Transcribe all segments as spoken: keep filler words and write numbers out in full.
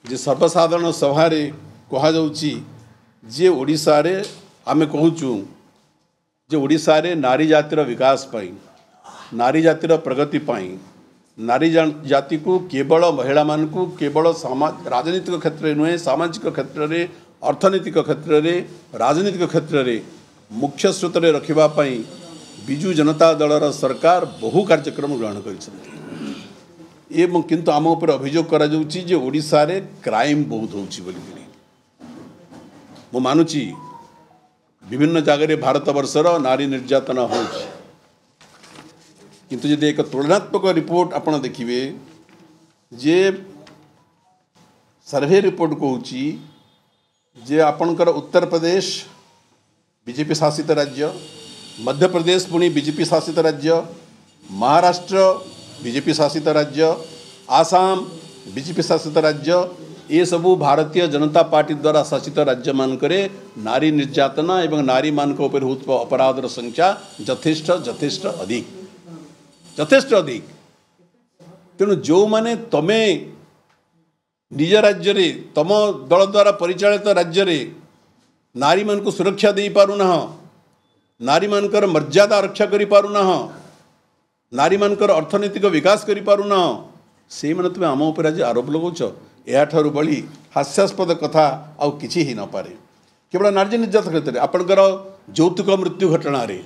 जे सर्वसाधारण सभा कह जे ओडिशा रे आमे कहूँ जे ओडिशा रे नारी जातिर विकास पाई नारी जातिर प्रगति पाई नारी जाति को केवल महिला मान को केवल समाज राजनीतिक क्षेत्र में नुहे सामाजिक क्षेत्र में अर्थनैतिक क्षेत्र में राजनीतिक क्षेत्र में मुख्य स्रोत में रखा बिजु जनता दलर सरकार बहु कार्यक्रम ग्रहण कर किंतु आम उपर अभियोग करा जाउची जे ओडिशा रे क्राइम बहुत होउची बोली मु मानुची विभिन्न जगह भारत वर्षर नारी निर्यातना होउची किंतु यदि एक तुलनात्मक रिपोर्ट आपण देखिए जे सर्वे रिपोर्ट कहूची जे आपणकर उत्तर प्रदेश बीजेपी शासित राज्य मध्य प्रदेश पुणी बीजेपी शासित राज्य महाराष्ट्र बीजेपी शासित राज्य आसाम बीजेपी शासित राज्य ये सबू भारतीय जनता पार्टी द्वारा शासित राज्य मानकरे नारी निर्यातना एवं नारी मान उपर होता अपराधर संख्या यथेष्ट यथेष्ट अधिक यथेष्ट अधिक तेणु जो माने तमे निज राज्य रे तम दल द्वारा परिचालित राज्य रे नारी मान को सुरक्षा दे पारुना नारी मानकर मर्यादा रक्षा करि पारुना नारी मानकर अर्थनैतिक विकास करि पारुना से माने तुम आम उपर आज आरोप लगाउछ याठारु बड़ी हास्यास्पद कथा आउ किछि ही न पारे केवल नारी निर्यात क्षेत्र में आपणकर यौतुक मृत्यु घटना रे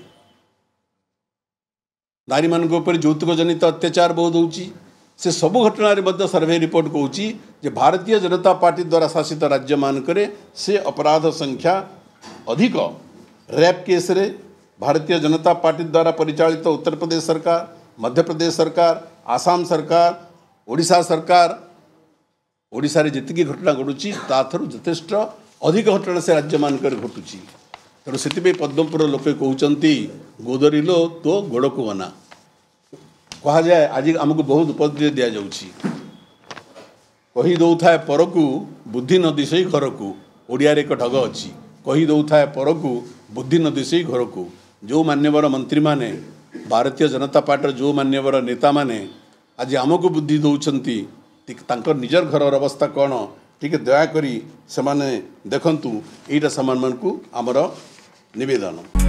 नारी मान उपर यौतुक जनित अत्याचार बहुत होउची से सबु घटना रे सर्वे रिपोर्ट कहूची जे भारतीय जनता पार्टी द्वारा शासित राज्य मानकरे से अपराध संख्या अधिक रेप केस रे भारतीय जनता पार्टी द्वारा परिचालित उत्तर प्रदेश सरकार मध्य प्रदेश सरकार आसाम सरकार ओडिशा सरकार ओडिशा रे जितकी घटना घटुची ताथरु यथेष्ट अधिक घटना से राज्य मानकर घटुची तेणु से पद्मपुर लोके कहते गोदरिलो तो गोड़ को अना कह जाए आज आमको बहुत उपदेश दि जाऊँगी कही दौ था पर को बुद्धि न दिशे घर को ओडिया एक ढग अच्छी कही दौ था पर को बुद्धि न दिशे घर को जो मान्यवर मंत्री माने भारतीय जनता पार्टी जो मान्यवर नेता माने आज आमको बुद्धि दौरान तांकर निजर घर अवस्था कौन टिके दयाकोरी से देखंतु एटा समान को आमर निवेदन।